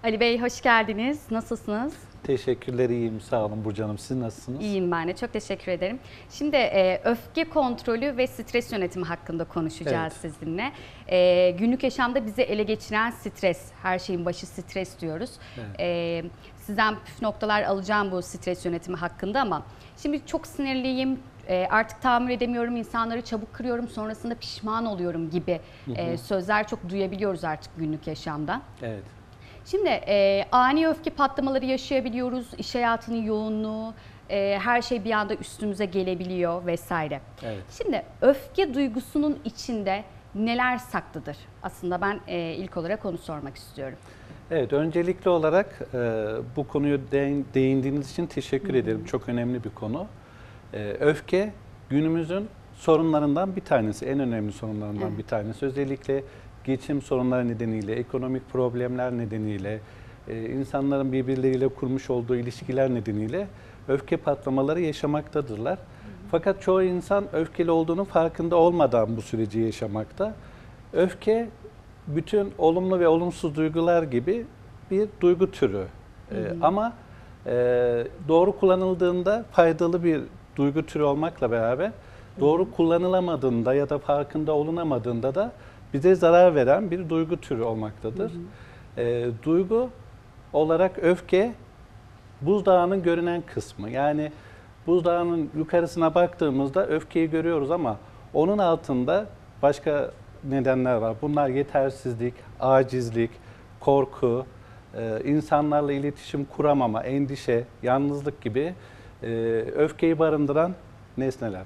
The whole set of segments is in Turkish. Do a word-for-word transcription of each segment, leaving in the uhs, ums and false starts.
Ali Bey hoş geldiniz. Nasılsınız? Teşekkürler, iyiyim. Sağ olun Burcu Hanım. Siz nasılsınız? İyiyim ben de. Çok teşekkür ederim. Şimdi e, öfke kontrolü ve stres yönetimi hakkında konuşacağız evet. sizinle. E, günlük yaşamda bizi ele geçiren stres, her şeyin başı stres diyoruz. Evet. E, sizden püf noktalar alacağım bu stres yönetimi hakkında ama şimdi çok sinirliyim, e, artık tahammül edemiyorum, insanları çabuk kırıyorum, sonrasında pişman oluyorum gibi hı hı. E, sözler çok duyabiliyoruz artık günlük yaşamda. Evet. Şimdi e, ani öfke patlamaları yaşayabiliyoruz, iş hayatının yoğunluğu, e, her şey bir anda üstümüze gelebiliyor vesaire. Evet. Şimdi öfke duygusunun içinde neler saklıdır? Aslında ben e, ilk olarak onu sormak istiyorum. Evet, öncelikli olarak e, bu konuyu değindiğiniz için teşekkür Hı-hı. ederim. Çok önemli bir konu. E, öfke günümüzün sorunlarından bir tanesi, en önemli sorunlarından evet. bir tanesi. Özellikle geçim sorunları nedeniyle, ekonomik problemler nedeniyle, e, insanların birbirleriyle kurmuş olduğu ilişkiler nedeniyle öfke patlamaları yaşamaktadırlar. Hı hı. Fakat çoğu insan öfkeli olduğunun farkında olmadan bu süreci yaşamakta. Öfke, bütün olumlu ve olumsuz duygular gibi bir duygu türü. Hı hı. E, ama e, doğru kullanıldığında faydalı bir duygu türü olmakla beraber, doğru hı hı. kullanılamadığında ya da farkında olunamadığında da bize zarar veren bir duygu türü olmaktadır. Hı hı. E, duygu olarak öfke, buzdağının görünen kısmı. Yani buzdağının yukarısına baktığımızda öfkeyi görüyoruz ama onun altında başka nedenler var. Bunlar yetersizlik, acizlik, korku, e, insanlarla iletişim kuramama, endişe, yalnızlık gibi e, öfkeyi barındıran nesneler.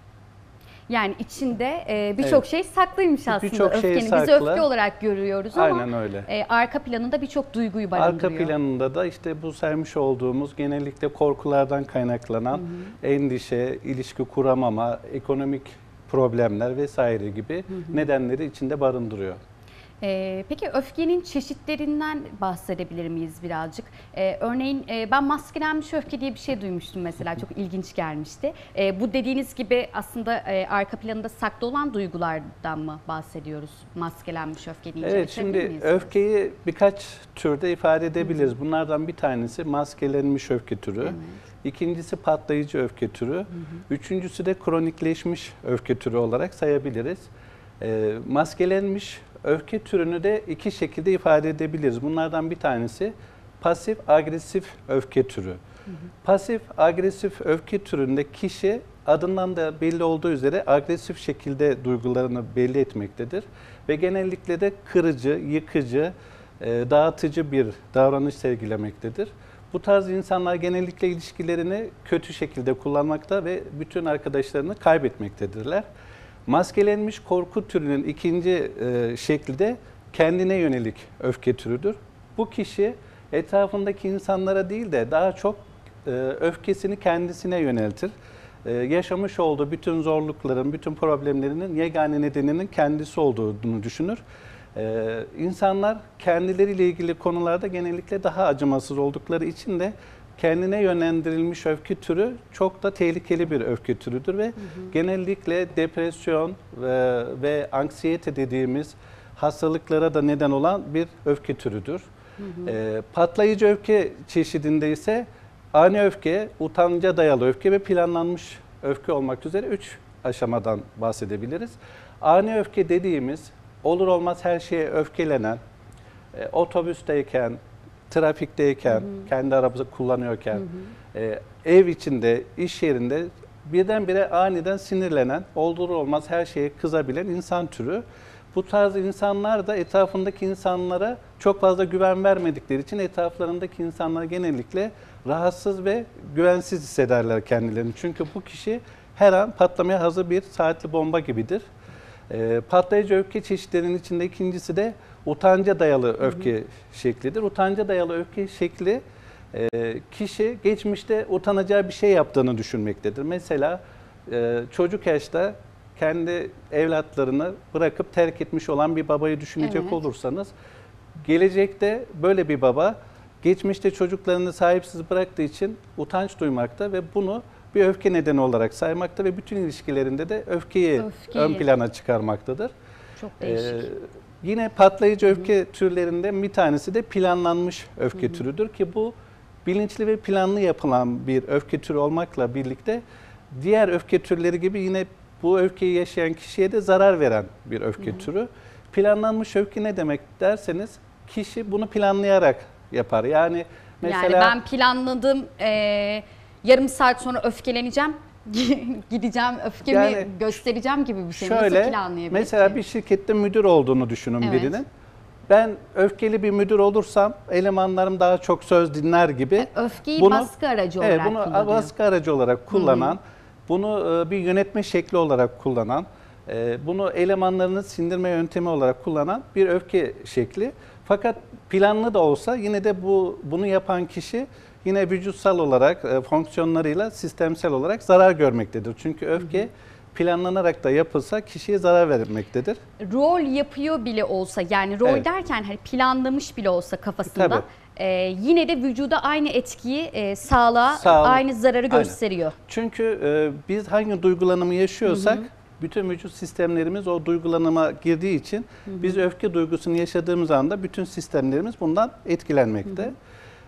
Yani içinde e, birçok evet. şey saklıymış aslında birçok öfkenin. Şey saklı. Biz öfke olarak görüyoruz ama Aynen öyle. E, arka planında birçok duyguyu barındırıyor. Arka planında da işte bu saymış olduğumuz genellikle korkulardan kaynaklanan hı hı. endişe, ilişki kuramama, ekonomik problemler vesaire gibi hı hı. nedenleri içinde barındırıyor. Ee, peki öfkenin çeşitlerinden bahsedebilir miyiz birazcık? Ee, örneğin e, ben maskelenmiş öfke diye bir şey duymuştum mesela, çok ilginç gelmişti. E, bu dediğiniz gibi aslında e, arka planında saklı olan duygulardan mı bahsediyoruz? Maskelenmiş öfke deyince. Evet, şimdi öfkeyi birkaç türde ifade edebiliriz. Hı hı. Bunlardan bir tanesi maskelenmiş öfke türü. Evet. İkincisi patlayıcı öfke türü. Hı hı. Üçüncüsü de kronikleşmiş öfke türü olarak sayabiliriz. E, maskelenmiş öfke türünü de iki şekilde ifade edebiliriz. Bunlardan bir tanesi pasif agresif öfke türü. Hı hı. Pasif agresif öfke türünde kişi adından da belli olduğu üzere agresif şekilde duygularını belli etmektedir. Ve genellikle de kırıcı, yıkıcı, dağıtıcı bir davranış sergilemektedir. Bu tarz insanlar genellikle ilişkilerini kötü şekilde kullanmakta ve bütün arkadaşlarını kaybetmektedirler. Maskelenmiş korku türünün ikinci e, şekli de kendine yönelik öfke türüdür. Bu kişi etrafındaki insanlara değil de daha çok e, öfkesini kendisine yöneltir. E, yaşamış olduğu bütün zorlukların, bütün problemlerinin yegane nedeninin kendisi olduğunu düşünür. E, insanlar kendileriyle ilgili konularda genellikle daha acımasız oldukları için de kendine yönlendirilmiş öfke türü çok da tehlikeli bir öfke türüdür ve hı hı. genellikle depresyon ve, ve anksiyete dediğimiz hastalıklara da neden olan bir öfke türüdür. Hı hı. E, patlayıcı öfke çeşidinde ise ani öfke, utanca dayalı öfke ve planlanmış öfke olmak üzere üç aşamadan bahsedebiliriz. Ani öfke dediğimiz olur olmaz her şeye öfkelenen, e, otobüsteyken, trafikteyken, hı hı. kendi arabası kullanıyorken, hı hı. E, ev içinde, iş yerinde birdenbire aniden sinirlenen, olur olmaz her şeye kızabilen insan türü. Bu tarz insanlar da etrafındaki insanlara çok fazla güven vermedikleri için etraflarındaki insanlar genellikle rahatsız ve güvensiz hissederler kendilerini. Çünkü bu kişi her an patlamaya hazır bir saatli bomba gibidir. E, patlayıcı öfke çeşitlerinin içinde ikincisi de utanca dayalı öfke hı hı. şeklidir. Utanca dayalı öfke şekli e, kişi geçmişte utanacağı bir şey yaptığını düşünmektedir. Mesela e, çocuk yaşta kendi evlatlarını bırakıp terk etmiş olan bir babayı düşünecek evet. olursanız, gelecekte böyle bir baba geçmişte çocuklarını sahipsiz bıraktığı için utanç duymakta ve bunu bir öfke nedeni olarak saymakta ve bütün ilişkilerinde de öfkeyi, öfkeyi. ön plana çıkarmaktadır. Çok değişik. Ee, Yine patlayıcı öfke hı hı. türlerinden bir tanesi de planlanmış öfke hı hı. türüdür ki bu bilinçli ve planlı yapılan bir öfke türü olmakla birlikte diğer öfke türleri gibi yine bu öfkeyi yaşayan kişiye de zarar veren bir öfke hı hı. türü. Planlanmış öfke ne demek derseniz kişi bunu planlayarak yapar. Yani mesela yani ben planladım e, yarım saat sonra öfkeleneceğim. Gideceğim öfkemi yani göstereceğim gibi bir şey. Şöyle, nasıl planlayabilir mesela ki? bir şirkette müdür olduğunu düşünün evet. birinin. Ben öfkeli bir müdür olursam elemanlarım daha çok söz dinler gibi. Öfkeyi bunu, baskı aracı olarak evet, bunu kullanıyor. baskı aracı olarak kullanan, Hı-hı. bunu bir yönetme şekli olarak kullanan, bunu elemanlarını sindirme yöntemi olarak kullanan bir öfke şekli. Fakat planlı da olsa yine de bu bunu yapan kişi yine vücutsal olarak e, fonksiyonlarıyla sistemsel olarak zarar görmektedir. Çünkü öfke hı hı. planlanarak da yapılsa kişiye zarar vermektedir. Rol yapıyor bile olsa yani rol evet. derken hani planlamış bile olsa kafasında e, yine de vücuda aynı etkiyi e, sağlığa Sağ aynı zararı gösteriyor. Aynen. Çünkü e, biz hangi duygulanımı yaşıyorsak hı hı. bütün vücut sistemlerimiz o duygulanıma girdiği için hı hı. biz öfke duygusunu yaşadığımız anda bütün sistemlerimiz bundan etkilenmekte. Hı hı.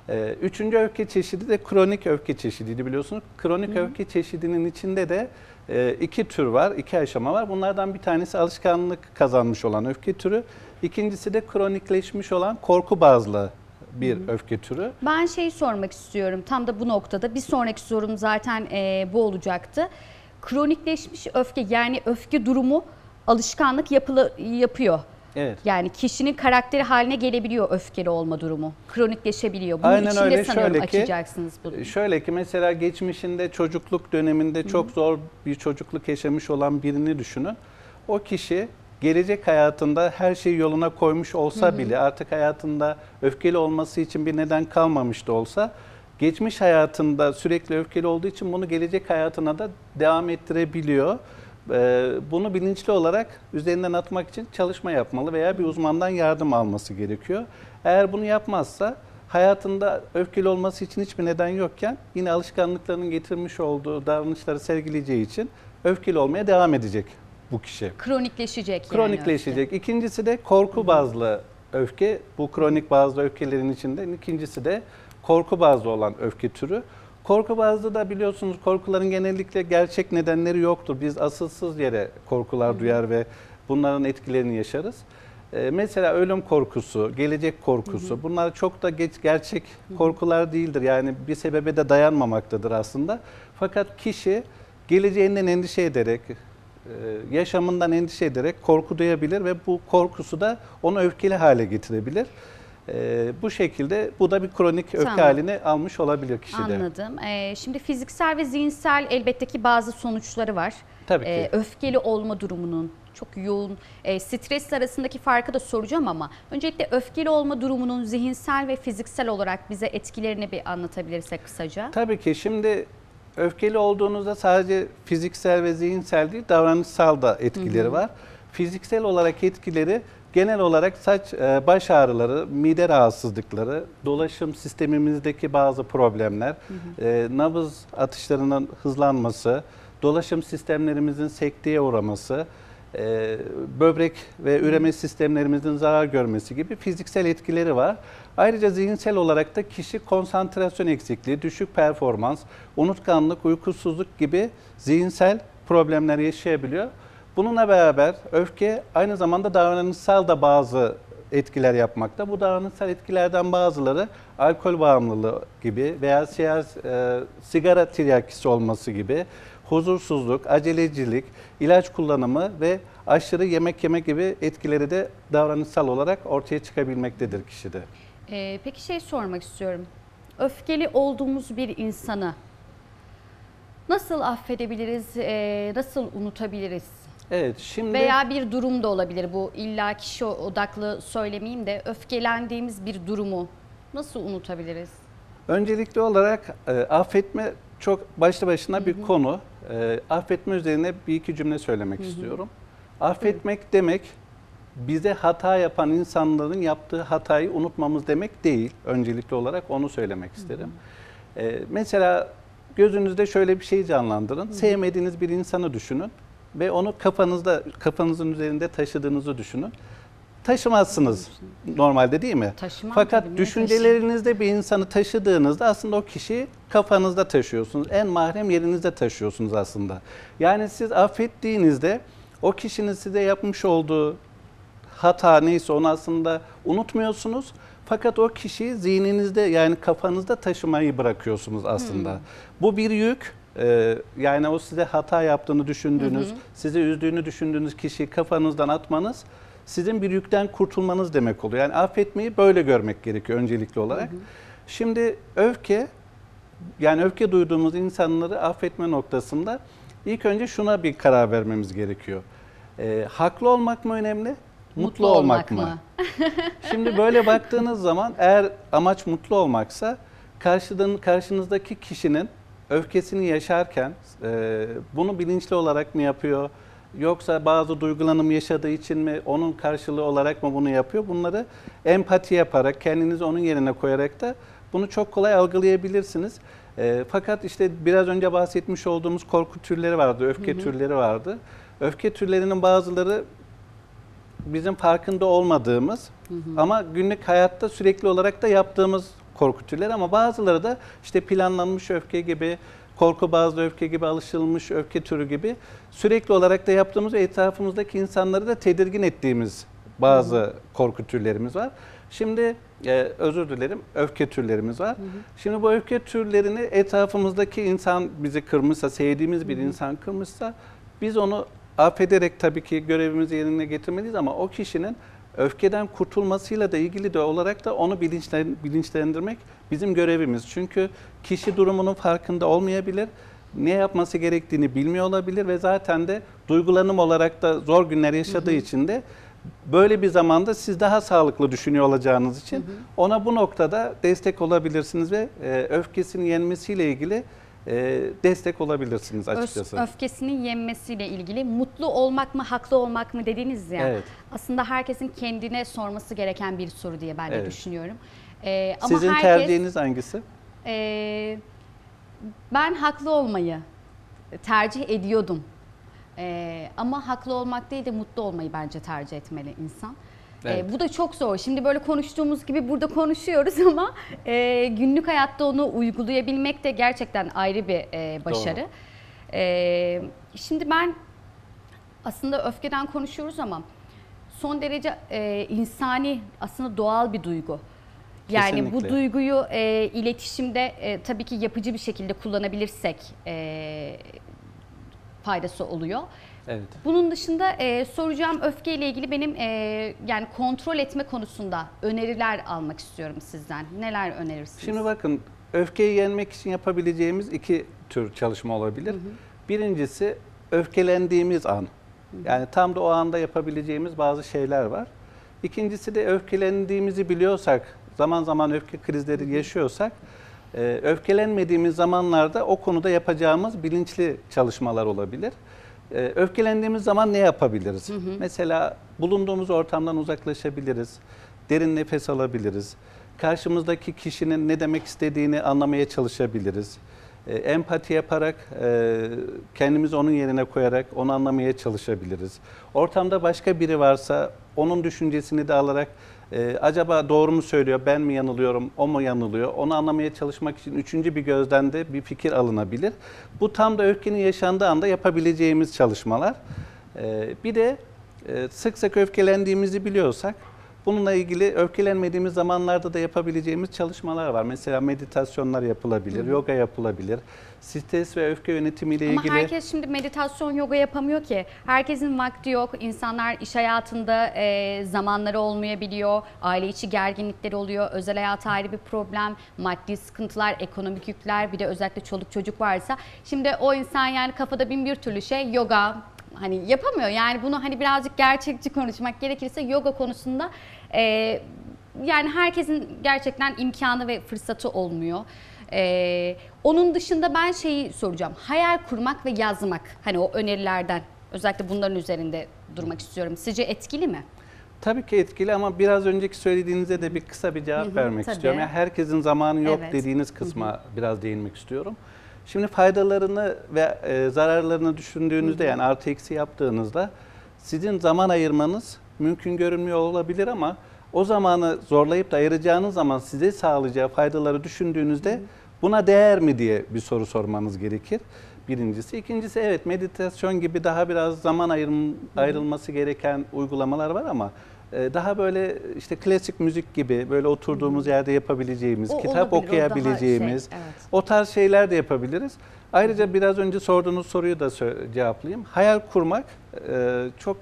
Üçüncü öfke çeşidi de kronik öfke çeşidiydi biliyorsunuz. Kronik Hı. öfke çeşidinin içinde de iki tür var, iki aşama var. Bunlardan bir tanesi alışkanlık kazanmış olan öfke türü. İkincisi de kronikleşmiş olan korku bazlı bir Hı. öfke türü. Ben şeyi sormak istiyorum tam da bu noktada. Bir sonraki sorum zaten e, bu olacaktı. Kronikleşmiş öfke yani öfke durumu alışkanlık yapılı, yapıyor. Evet. Yani kişinin karakteri haline gelebiliyor öfkeli olma durumu. Kronikleşebiliyor. Bunun Aynen içinde öyle. sanıyorum Şöyle ki, açacaksınız bunu. Şöyle ki mesela geçmişinde çocukluk döneminde Hı-hı. çok zor bir çocukluk yaşamış olan birini düşünün. O kişi gelecek hayatında her şeyi yoluna koymuş olsa Hı-hı. bile artık hayatında öfkeli olması için bir neden kalmamış da olsa geçmiş hayatında sürekli öfkeli olduğu için bunu gelecek hayatına da devam ettirebiliyor. Bunu bilinçli olarak üzerinden atmak için çalışma yapmalı veya bir uzmandan yardım alması gerekiyor. Eğer bunu yapmazsa hayatında öfkeli olması için hiçbir neden yokken yine alışkanlıklarının getirmiş olduğu davranışları sergileyeceği için öfkeli olmaya devam edecek bu kişi. Kronikleşecek yani. Kronikleşecek. Öfke. İkincisi de korku bazlı öfke. Bu kronik bazlı öfkelerin içinde. İkincisi de korku bazlı olan öfke türü. Korku bazlı da biliyorsunuz korkuların genellikle gerçek nedenleri yoktur. Biz asılsız yere korkular Hı-hı. duyar ve bunların etkilerini yaşarız. Ee, mesela ölüm korkusu, gelecek korkusu Hı-hı. bunlar çok da geç, gerçek Hı-hı. korkular değildir. Yani bir sebebe de dayanmamaktadır aslında. Fakat kişi geleceğinden endişe ederek, yaşamından endişe ederek korku duyabilir ve bu korkusu da onu öfkeli hale getirebilir. Ee, bu şekilde bu da bir kronik öfke tamam. halini almış olabilir kişide. Anladım. Ee, şimdi fiziksel ve zihinsel elbette ki bazı sonuçları var. Tabii ki. Ee, öfkeli olma durumunun çok yoğun, e, stres arasındaki farkı da soracağım ama öncelikle öfkeli olma durumunun zihinsel ve fiziksel olarak bize etkilerini bir anlatabilirsek kısaca. Tabii ki. Şimdi öfkeli olduğunuzda sadece fiziksel ve zihinsel değil, davranışsal da etkileri hı hı. var. Fiziksel olarak etkileri genel olarak saç, baş ağrıları, mide rahatsızlıkları, dolaşım sistemimizdeki bazı problemler, hı hı. nabız atışlarının hızlanması, dolaşım sistemlerimizin sekteye uğraması, böbrek ve üreme sistemlerimizin zarar görmesi gibi fiziksel etkileri var. Ayrıca zihinsel olarak da kişi konsantrasyon eksikliği, düşük performans, unutkanlık, uykusuzluk gibi zihinsel problemler yaşayabiliyor. Bununla beraber öfke aynı zamanda davranışsal da bazı etkiler yapmakta. Bu davranışsal etkilerden bazıları alkol bağımlılığı gibi veya siyas, e, sigara tiryakisi olması gibi, huzursuzluk, acelecilik, ilaç kullanımı ve aşırı yemek yeme gibi etkileri de davranışsal olarak ortaya çıkabilmektedir kişide. Ee, peki şey sormak istiyorum. Öfkeli olduğumuz bir insanı nasıl affedebiliriz, e, nasıl unutabiliriz? Evet, şimdi veya bir durum da olabilir bu, illa kişi odaklı söylemeyeyim de öfkelendiğimiz bir durumu nasıl unutabiliriz? Öncelikli olarak e, affetme çok başlı başına Hı-hı. bir konu. E, affetme üzerine bir iki cümle söylemek Hı-hı. istiyorum. Affetmek Hı-hı. demek bize hata yapan insanların yaptığı hatayı unutmamız demek değil. Öncelikli olarak onu söylemek isterim. E, mesela gözünüzde şöyle bir şey canlandırın. Hı-hı. Sevmediğiniz bir insanı düşünün ve onu kafanızda, kafanızın üzerinde taşıdığınızı düşünün. taşımazsınız normalde, değil mi? Taşımam Fakat tabii, niye düşüncelerinizde bir insanı taşıdığınızda aslında o kişiyi kafanızda taşıyorsunuz. En mahrem yerinizde taşıyorsunuz aslında. Yani siz affettiğinizde o kişinin size yapmış olduğu hata neyse onu aslında unutmuyorsunuz. Fakat o kişiyi zihninizde, yani kafanızda taşımayı bırakıyorsunuz aslında. Hmm. Bu bir yük. Ee, yani o size hata yaptığını düşündüğünüz, hı hı. sizi üzdüğünü düşündüğünüz kişiyi kafanızdan atmanız sizin bir yükten kurtulmanız demek oluyor. Yani affetmeyi böyle görmek gerekiyor öncelikli olarak. Hı hı. Şimdi öfke, yani öfke duyduğumuz insanları affetme noktasında ilk önce şuna bir karar vermemiz gerekiyor. Ee, haklı olmak mı önemli? Mutlu, mutlu olmak, olmak mı? mı? Şimdi böyle baktığınız zaman eğer amaç mutlu olmaksa karşıdan, karşınızdaki kişinin öfkesini yaşarken e, bunu bilinçli olarak mı yapıyor? Yoksa bazı duygulanım yaşadığı için mi, onun karşılığı olarak mı bunu yapıyor? Bunları empati yaparak, kendinizi onun yerine koyarak da bunu çok kolay algılayabilirsiniz. E, fakat işte biraz önce bahsetmiş olduğumuz korku türleri vardı, öfke hı hı. türleri vardı. Öfke türlerinin bazıları bizim farkında olmadığımız hı hı. ama günlük hayatta sürekli olarak da yaptığımız korku türleri, ama bazıları da işte planlanmış öfke gibi, korku bazlı öfke gibi, alışılmış öfke türü gibi sürekli olarak da yaptığımız ve etrafımızdaki insanları da tedirgin ettiğimiz bazı hı hı. korku türlerimiz var. Şimdi e, özür dilerim, öfke türlerimiz var. Hı hı. Şimdi bu öfke türlerini etrafımızdaki insan bizi kırmışsa, sevdiğimiz bir hı hı. insan kırmışsa biz onu affederek tabii ki görevimizi yerine getirmeliyiz, ama o kişinin öfkeden kurtulmasıyla da ilgili de olarak da onu bilinçlendirmek bizim görevimiz. Çünkü kişi durumunun farkında olmayabilir, ne yapması gerektiğini bilmiyor olabilir ve zaten de duygulanım olarak da zor günler yaşadığı hı hı. için de böyle bir zamanda siz daha sağlıklı düşünüyor olacağınız için hı hı. ona bu noktada destek olabilirsiniz ve öfkesini yenmesiyle ilgili destek olabilirsiniz açıkçası. Öf, öfkesinin yenmesiyle ilgili mutlu olmak mı, haklı olmak mı dediniz ya. Evet. Aslında herkesin kendine sorması gereken bir soru diye ben de evet. düşünüyorum. Ee, ama Sizin herkes, tercihiniz hangisi? E, ben haklı olmayı tercih ediyordum. E, ama haklı olmak değil de mutlu olmayı bence tercih etmeli insan. Evet. E, bu da çok zor. Şimdi böyle konuştuğumuz gibi burada konuşuyoruz ama e, günlük hayatta onu uygulayabilmek de gerçekten ayrı bir e, başarı. E, şimdi ben aslında öfkeden konuşuyoruz ama son derece e, insani, aslında doğal bir duygu. Yani kesinlikle. Bu duyguyu e, iletişimde e, tabii ki yapıcı bir şekilde kullanabilirsek e, faydası oluyor. Evet. Bunun dışında e, soracağım öfkeyle ilgili benim e, yani kontrol etme konusunda öneriler almak istiyorum sizden. Neler önerirsiniz? Şimdi bakın, öfkeyi yenmek için yapabileceğimiz iki tür çalışma olabilir. Hı hı. Birincisi öfkelendiğimiz an. Hı hı. Yani tam da o anda yapabileceğimiz bazı şeyler var. İkincisi de öfkelendiğimizi biliyorsak, zaman zaman öfke krizleri hı hı. yaşıyorsak, e, öfkelenmediğimiz zamanlarda o konuda yapacağımız bilinçli çalışmalar olabilir. Öfkelendiğimiz zaman ne yapabiliriz? Hı hı. Mesela bulunduğumuz ortamdan uzaklaşabiliriz, derin nefes alabiliriz, karşımızdaki kişinin ne demek istediğini anlamaya çalışabiliriz, empati yaparak, kendimizi onun yerine koyarak onu anlamaya çalışabiliriz. Ortamda başka biri varsa onun düşüncesini de alarak, Ee, acaba doğru mu söylüyor, ben mi yanılıyorum, o mu yanılıyor? Onu anlamaya çalışmak için üçüncü bir gözden de bir fikir alınabilir. Bu tam da öfkenin yaşandığı anda yapabileceğimiz çalışmalar. Ee, bir de e, sık sık öfkelendiğimizi biliyorsak, bununla ilgili öfkelenmediğimiz zamanlarda da yapabileceğimiz çalışmalar var. Mesela meditasyonlar yapılabilir, hı hı. yoga yapılabilir. Stres ve öfke yönetimiyle ilgili... Ama herkes şimdi meditasyon, yoga yapamıyor ki. Herkesin vakti yok. İnsanlar iş hayatında e, zamanları olmayabiliyor. Aile içi gerginlikleri oluyor. Özel hayata ayrı bir problem. Maddi sıkıntılar, ekonomik yükler, bir de özellikle çoluk çocuk varsa. Şimdi o insan yani kafada bin bir türlü şey, yoga hani yapamıyor. Yani bunu hani birazcık gerçekçi konuşmak gerekirse yoga konusunda e, yani herkesin gerçekten imkanı ve fırsatı olmuyor. Ee, onun dışında ben şeyi soracağım. Hayal kurmak ve yazmak. Hani o önerilerden özellikle bunların üzerinde durmak istiyorum. Sizce etkili mi? Tabii ki etkili, ama biraz önceki söylediğinize de bir kısa bir cevap hı hı, vermek tabii. istiyorum. Yani herkesin zamanı yok evet. dediğiniz kısma hı hı. biraz değinmek istiyorum. Şimdi faydalarını ve e, zararlarını düşündüğünüzde hı hı. yani artı eksi yaptığınızda sizin zaman ayırmanız mümkün görünmüyor olabilir ama o zamanı zorlayıp da ayıracağınız zaman size sağlayacağı faydaları düşündüğünüzde buna değer mi diye bir soru sormanız gerekir. Birincisi. İkincisi, evet, meditasyon gibi daha biraz zaman ayrım, ayrılması gereken uygulamalar var ama daha böyle işte klasik müzik gibi böyle oturduğumuz hmm. yerde yapabileceğimiz, o, kitap olabilir, okuyabileceğimiz, o, şey, evet. o tarz şeyler de yapabiliriz. Ayrıca biraz önce sorduğunuz soruyu da cevaplayayım. Hayal kurmak çok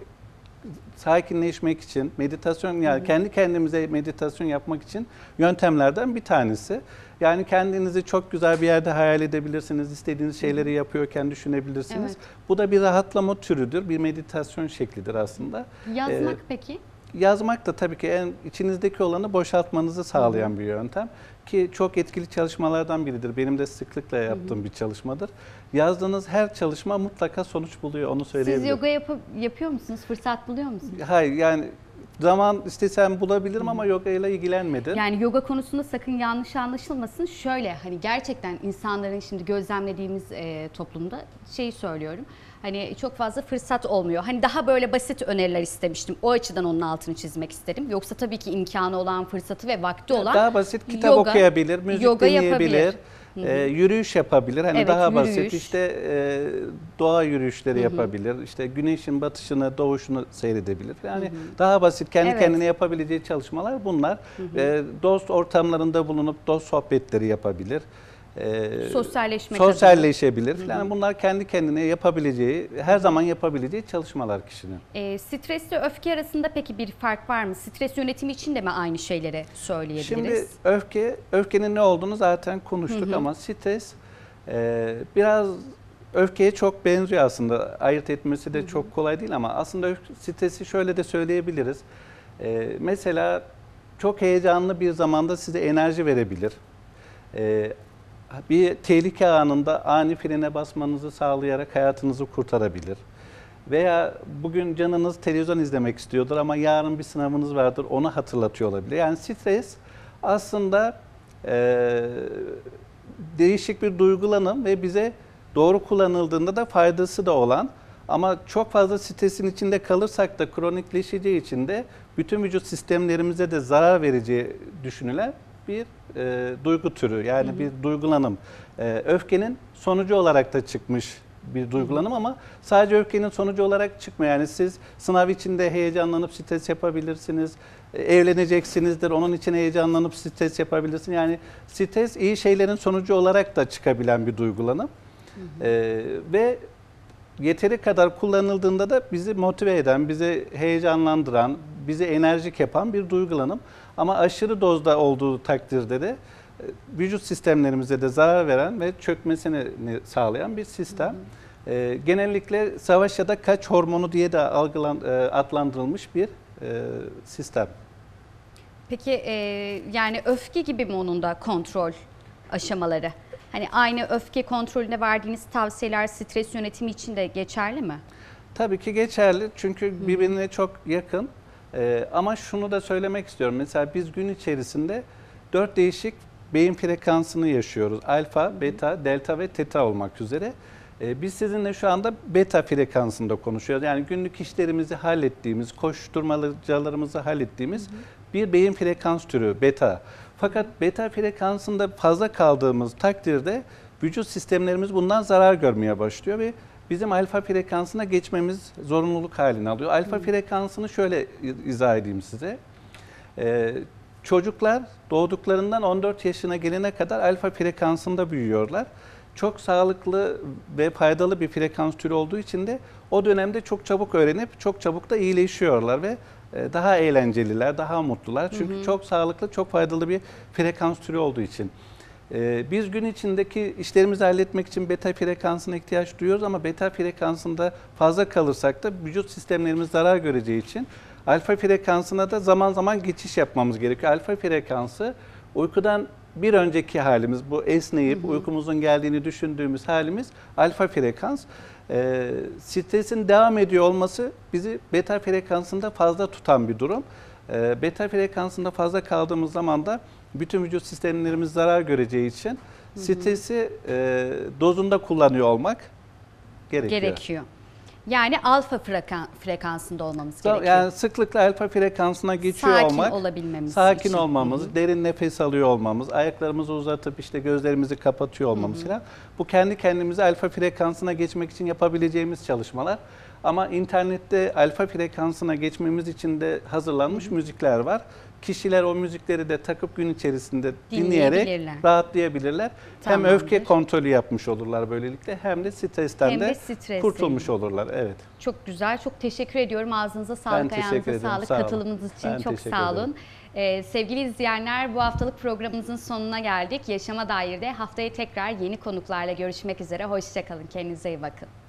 sakinleşmek için, meditasyon, yani hmm. kendi kendimize meditasyon yapmak için yöntemlerden bir tanesi. Yani kendinizi çok güzel bir yerde hayal edebilirsiniz, istediğiniz şeyleri yapıyorken düşünebilirsiniz. Evet. Bu da bir rahatlama türüdür, bir meditasyon şeklidir aslında. Yazmak ee, peki? Yazmak da tabii ki en içinizdeki olanı boşaltmanızı sağlayan Hı-hı. bir yöntem. Ki çok etkili çalışmalardan biridir. Benim de sıklıkla yaptığım Hı-hı. bir çalışmadır. Yazdığınız her çalışma mutlaka sonuç buluyor, onu söyleyebilirim. Siz yoga yap yapıyor musunuz? Fırsat buluyor musunuz? Hayır, yani zaman istesem bulabilirim Hı-hı. ama yoga ile ilgilenmedim. Yani yoga konusunda sakın yanlış anlaşılmasın. Şöyle, hani gerçekten insanların şimdi gözlemlediğimiz e, toplumda şeyi söylüyorum. Hani çok fazla fırsat olmuyor. Hani daha böyle basit öneriler istemiştim. O açıdan onun altını çizmek isterim. Yoksa tabii ki imkanı olan, fırsatı ve vakti olan daha basit kitap yoga, okuyabilir, müzik yoga dinleyebilir, e, yürüyüş yapabilir. Hani evet, daha yürüyüş. basit işte e, doğa yürüyüşleri Hı-hı. yapabilir. İşte güneşin batışını, doğuşunu seyredebilir. Yani Hı-hı. daha basit kendi evet. kendine yapabileceği çalışmalar bunlar. E, dost ortamlarında bulunup dost sohbetleri yapabilir. Ee, Sosyalleşmek sosyalleşebilir falan. Bunlar kendi kendine yapabileceği, her zaman yapabileceği çalışmalar kişinin. E, stresle öfke arasında peki bir fark var mı? Stres yönetimi için de mi aynı şeyleri söyleyebiliriz? Şimdi öfke, öfkenin ne olduğunu zaten konuştuk hı hı. ama stres e, biraz öfkeye çok benziyor aslında. Ayırt etmesi de hı hı. çok kolay değil ama aslında stresi şöyle de söyleyebiliriz. E, mesela çok heyecanlı bir zamanda size enerji verebilir. E, Bir tehlike anında ani frene basmanızı sağlayarak hayatınızı kurtarabilir. Veya bugün canınız televizyon izlemek istiyordur ama yarın bir sınavınız vardır, onu hatırlatıyor olabilir. Yani stres aslında e, değişik bir duygulanım ve bize doğru kullanıldığında da faydası da olan ama çok fazla stresin içinde kalırsak da kronikleşeceği için de bütün vücut sistemlerimize de zarar vereceği düşünülen bir e, duygu türü, yani hı hı. bir duygulanım. E, öfkenin sonucu olarak da çıkmış bir duygulanım hı hı. ama sadece öfkenin sonucu olarak çıkmıyor. Yani siz sınav içinde heyecanlanıp stres yapabilirsiniz, e, evleneceksinizdir, onun için heyecanlanıp stres yapabilirsiniz. Yani stres iyi şeylerin sonucu olarak da çıkabilen bir duygulanım. Hı hı. E, ve yeteri kadar kullanıldığında da bizi motive eden, bizi heyecanlandıran, bizi enerjik yapan bir duygulanım. Ama aşırı dozda olduğu takdirde de vücut sistemlerimize de zarar veren ve çökmesini sağlayan bir sistem. Hı hı. E, genellikle savaş ya da kaç hormonu diye de algılan, e, adlandırılmış bir e, sistem. Peki e, yani öfke gibi mi onun da kontrol aşamaları? Hani aynı öfke kontrolüne verdiğiniz tavsiyeler stres yönetimi için de geçerli mi? Tabii ki geçerli çünkü hı hı. birbirine çok yakın. Ee, ama şunu da söylemek istiyorum. Mesela biz gün içerisinde dört değişik beyin frekansını yaşıyoruz. Alfa, beta, delta ve teta olmak üzere. Ee, biz sizinle şu anda beta frekansında konuşuyoruz. Yani günlük işlerimizi hallettiğimiz, koşturmacalarımızı hallettiğimiz hı hı. bir beyin frekans türü beta. Fakat beta frekansında fazla kaldığımız takdirde vücut sistemlerimiz bundan zarar görmeye başlıyor ve bizim alfa frekansına geçmemiz zorunluluk halini alıyor. Alfa hmm. frekansını şöyle izah edeyim size. Ee, çocuklar doğduklarından on dört yaşına gelene kadar alfa frekansında büyüyorlar. Çok sağlıklı ve faydalı bir frekans türü olduğu için de o dönemde çok çabuk öğrenip çok çabuk da iyileşiyorlar ve daha eğlenceliler, daha mutlular. Çünkü hı hı. çok sağlıklı, çok faydalı bir frekans türü olduğu için. Ee, biz gün içindeki işlerimizi halletmek için beta frekansına ihtiyaç duyuyoruz ama beta frekansında fazla kalırsak da vücut sistemlerimiz zarar göreceği için alfa frekansına da zaman zaman geçiş yapmamız gerekiyor. Alfa frekansı uykudan bir önceki halimiz, bu esneyip hı hı. uykumuzun geldiğini düşündüğümüz halimiz alfa frekans. Ee, stresin devam ediyor olması bizi beta frekansında fazla tutan bir durum. Ee, beta frekansında fazla kaldığımız zaman da bütün vücut sistemlerimiz zarar göreceği için hı hı. stresi e, dozunda kullanıyor olmak gerekiyor. Gerekiyor. Yani alfa frekan, frekansında olmamız gerekiyor. Yani sıklıkla alfa frekansına geçiyor sakin olmak. Sakin olabilmemiz Sakin için. olmamız, Hı-hı. derin nefes alıyor olmamız, ayaklarımızı uzatıp işte gözlerimizi kapatıyor olmamız falan. Bu kendi kendimize alfa frekansına geçmek için yapabileceğimiz çalışmalar. Ama internette alfa frekansına geçmemiz için de hazırlanmış Hı-hı. müzikler var. Kişiler o müzikleri de takıp gün içerisinde dinleyerek rahatlayabilirler. Tamamdır. Hem öfke kontrolü yapmış olurlar böylelikle hem de stresten hem de, de stres kurtulmuş değil. olurlar. Evet. Çok güzel. Çok teşekkür ediyorum. Ağzınıza sağlık, ayağınıza sağlık. Sağ Katılımınız için ben çok sağ olun. Ee, sevgili izleyenler, bu haftalık programımızın sonuna geldik. Yaşama Dair'de haftaya tekrar yeni konuklarla görüşmek üzere. Hoşça kalın. Kendinize iyi bakın.